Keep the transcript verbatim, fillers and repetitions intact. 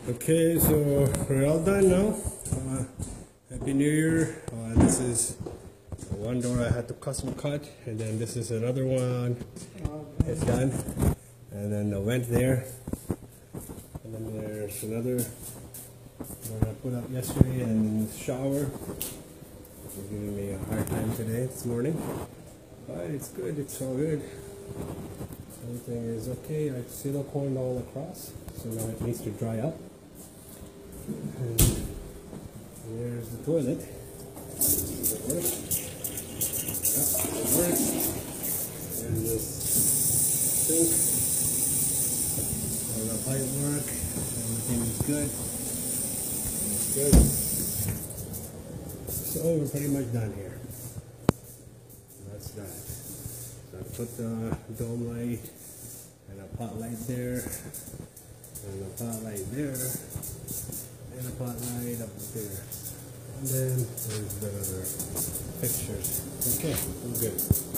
Okay, so we're all done now. Uh, Happy New Year. Uh, this is one door I had to custom cut, and then this is another one. It's done. And then the vent there. And then there's another one I put up yesterday and the shower. It's giving me a hard time today, this morning. But it's good, it's all good. Everything is okay. I siliconed all across, so now it needs to dry up. And there's the toilet. Does it work? Yeah, it works. And this sink. All the pipe work. Everything is good. It's good. So we're pretty much done here. That's that. So I put the dome light and a pot light there. And a pot light there. And a pot light up there. And then there's the other fixtures. Okay, I'm good.